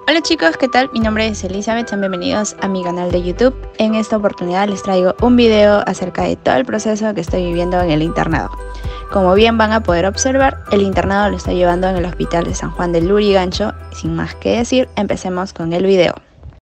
Hola chicos, ¿qué tal? Mi nombre es Elizabeth, sean bienvenidos a mi canal de YouTube. En esta oportunidad les traigo un video acerca de todo el proceso que estoy viviendo en el internado. Como bien van a poder observar, el internado lo estoy llevando en el hospital de San Juan de Lurigancho. Sin más que decir, empecemos con el video.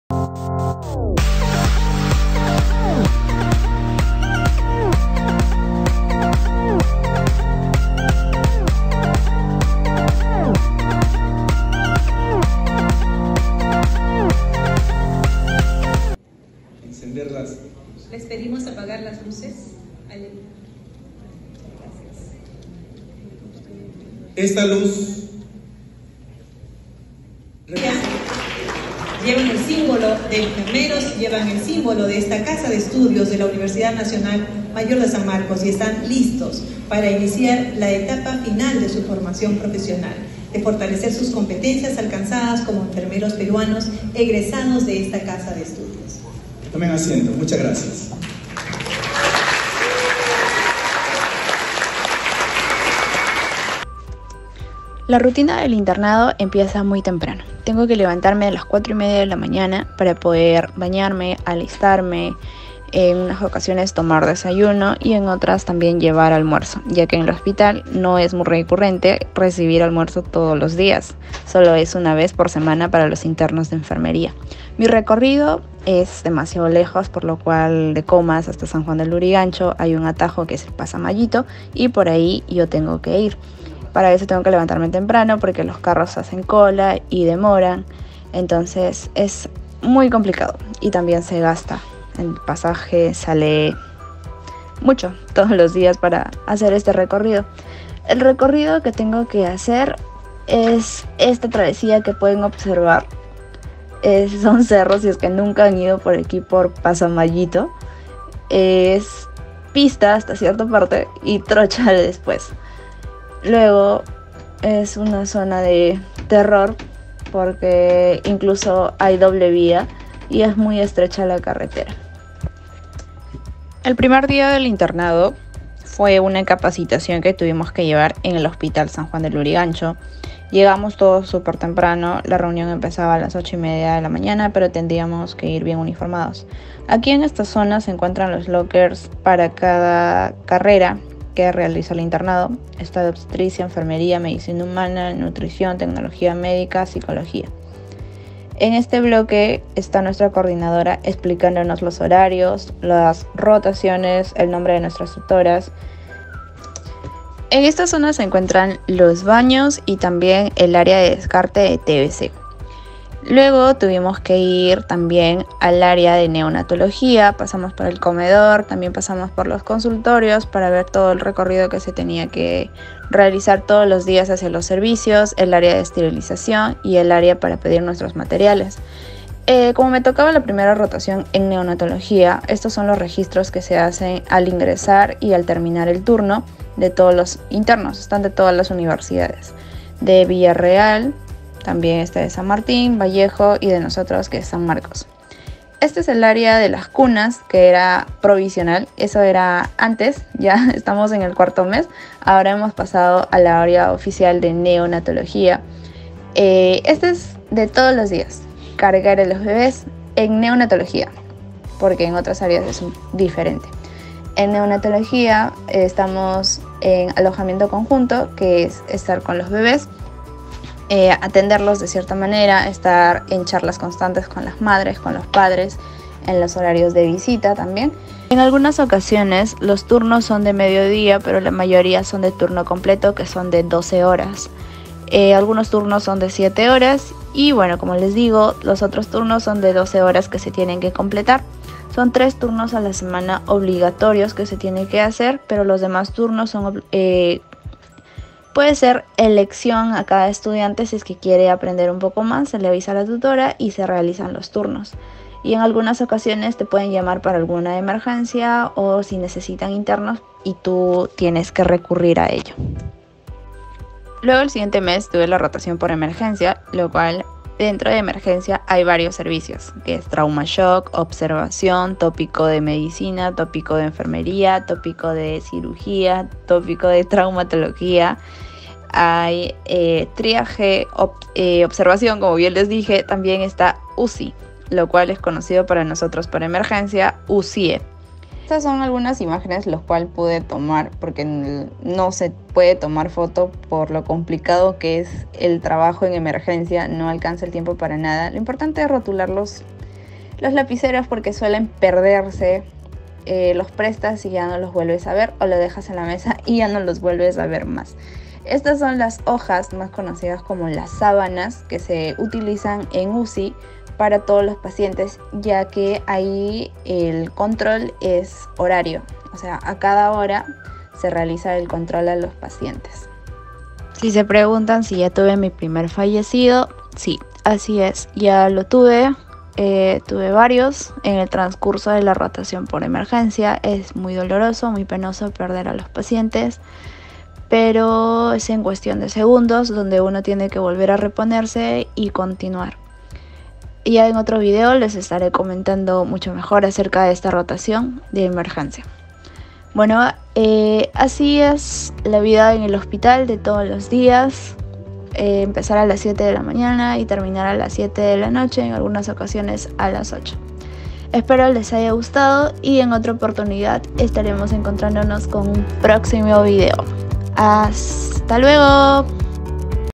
Les pedimos apagar las luces. Esta luz llevan el símbolo de enfermeros, llevan el símbolo de esta casa de estudios de la Universidad Nacional Mayor de San Marcos y están listos para iniciar la etapa final de su formación profesional, de fortalecer sus competencias alcanzadas como enfermeros peruanos egresados de esta casa de estudios. Tomen asiento, muchas gracias. La rutina del internado empieza muy temprano. Tengo que levantarme a las 4:30 de la mañana para poder bañarme, alistarme, en unas ocasiones tomar desayuno y en otras también llevar almuerzo, ya que en el hospital no es muy recurrente recibir almuerzo todos los días, solo es una vez por semana para los internos de enfermería. Mi recorrido es demasiado lejos, por lo cual de Comas hasta San Juan del Lurigancho hay un atajo que es el Pasamayito y por ahí yo tengo que ir. Para eso tengo que levantarme temprano porque los carros hacen cola y demoran, entonces es muy complicado y también se gasta. El pasaje sale mucho todos los días para hacer este recorrido. El recorrido que tengo que hacer es esta travesía que pueden observar. Son cerros, si es que nunca han ido por aquí por Pasamayito. Es pista hasta cierta parte y trocha después. Luego es una zona de terror porque incluso hay doble vía y es muy estrecha la carretera. El primer día del internado fue una capacitación que tuvimos que llevar en el Hospital San Juan de Lurigancho. Llegamos todos súper temprano, la reunión empezaba a las 8:30 de la mañana, pero tendríamos que ir bien uniformados. Aquí en esta zona se encuentran los lockers para cada carrera que realiza el internado. Está de obstetricia, enfermería, medicina humana, nutrición, tecnología médica, psicología. En este bloque está nuestra coordinadora explicándonos los horarios, las rotaciones, el nombre de nuestras tutoras. En esta zona se encuentran los baños y también el área de descarte de TBC. Luego tuvimos que ir también al área de neonatología, pasamos por el comedor, también pasamos por los consultorios para ver todo el recorrido que se tenía que realizar todos los días hacia los servicios, el área de esterilización y el área para pedir nuestros materiales. Como me tocaba la primera rotación en neonatología, estos son los registros que se hacen al ingresar y al terminar el turno de todos los internos, están de todas las universidades, de Villarreal, también está de San Martín, Vallejo y de nosotros que es San Marcos. Este es el área de las cunas, que era provisional, eso era antes, ya estamos en el cuarto mes, ahora hemos pasado a la área oficial de neonatología. Este es de todos los días, cargar a los bebés en neonatología, porque en otras áreas es diferente. En neonatología estamos en alojamiento conjunto, que es estar con los bebés, atenderlos de cierta manera, estar en charlas constantes con las madres, con los padres, en los horarios de visita también. En algunas ocasiones los turnos son de mediodía, pero la mayoría son de turno completo, que son de 12 horas. Algunos turnos son de 7 horas y bueno, como les digo, los otros turnos son de 12 horas que se tienen que completar. Son 3 turnos a la semana obligatorios que se tienen que hacer, pero los demás turnos son puede ser elección a cada estudiante. Si es que quiere aprender un poco más, se le avisa a la tutora y se realizan los turnos. Y en algunas ocasiones te pueden llamar para alguna emergencia o si necesitan internos y tú tienes que recurrir a ello. Luego el siguiente mes tuve la rotación por emergencia, lo cual dentro de emergencia hay varios servicios, que es trauma shock, observación, tópico de medicina, tópico de enfermería, tópico de cirugía, tópico de traumatología. hay triaje, observación, como bien les dije, también está UCI, lo cual es conocido para nosotros por emergencia, UCIE. Estas son algunas imágenes las cuales pude tomar porque no se puede tomar foto por lo complicado que es el trabajo en emergencia, no alcanza el tiempo para nada. Lo importante es rotular los lapiceros porque suelen perderse, los prestas y ya no los vuelves a ver, o lo dejas en la mesa y ya no los vuelves a ver más. Estas son las hojas más conocidas como las sábanas que se utilizan en UCI para todos los pacientes, ya que ahí el control es horario, o sea, a cada hora se realiza el control a los pacientes. Si se preguntan si ya tuve mi primer fallecido, sí, así es, ya lo tuve. Tuve varios en el transcurso de la rotación por emergencia. Es muy doloroso, muy penoso perder a los pacientes, pero es en cuestión de segundos donde uno tiene que volver a reponerse y continuar. Ya en otro video les estaré comentando mucho mejor acerca de esta rotación de emergencia. Bueno, así es la vida en el hospital de todos los días. Empezar a las 7 de la mañana y terminar a las 7 de la noche, en algunas ocasiones a las 8. Espero les haya gustado y en otra oportunidad estaremos encontrándonos con un próximo video. ¡Hasta luego!